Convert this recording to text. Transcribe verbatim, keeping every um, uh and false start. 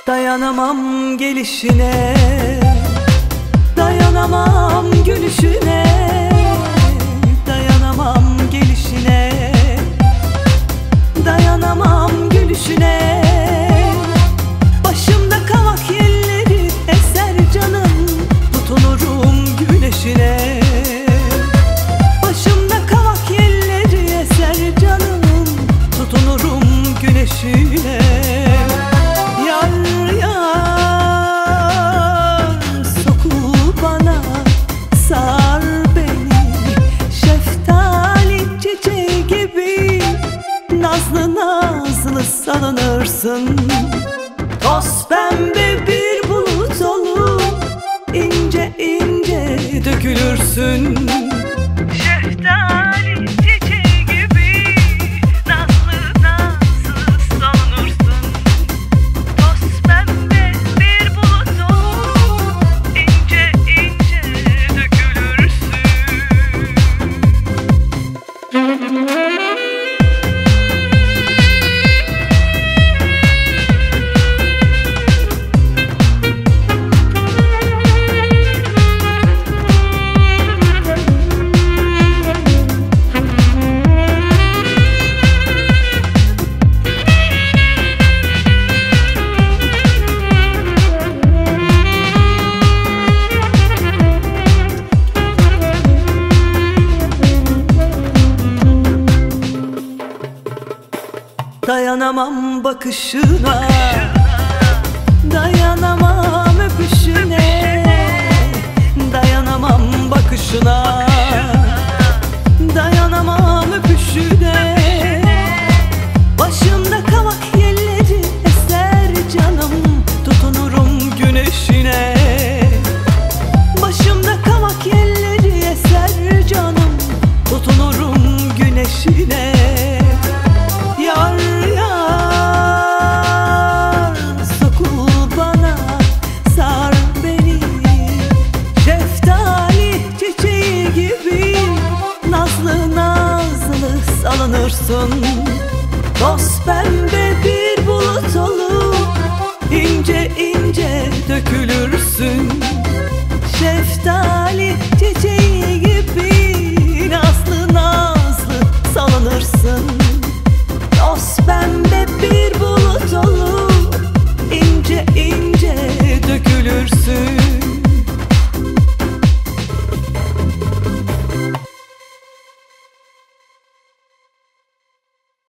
Dayanamam gelişine, dayanamam gülüşüne, dayanamam gelişine, dayanamam gülüşüne. Başımda kavak yelleri eser canım, tutunurum güneşine. Başımda kavak yelleri eser canım, tutunurum güneşine. Yar yar sokup bana, sar beni şeftali çiçeği gibi. Nazlı nazlı salınırsın, toz pembe bir bulut olup ince ince dökülürsün. Şeftali çiçeği gibi nazlı nazlı salınırsın, toz pembe bir bulut olup ince ince dökülürsün. Dayanamam bakışına, dayanamam öpüşüne, dayanamam bakışına, dayanamam öpüşüne. Başımda kavak yelleri eser canım, tutunurum güneşine. Başımda kavak yelleri eser canım, tutunurum güneşine. Yar yar sokup bana, sar beni şeftali çiçeği gibi. Nazlı nazlı salınırsın, toz pembe bir bulut olup ince ince dökülürsün. Şeftali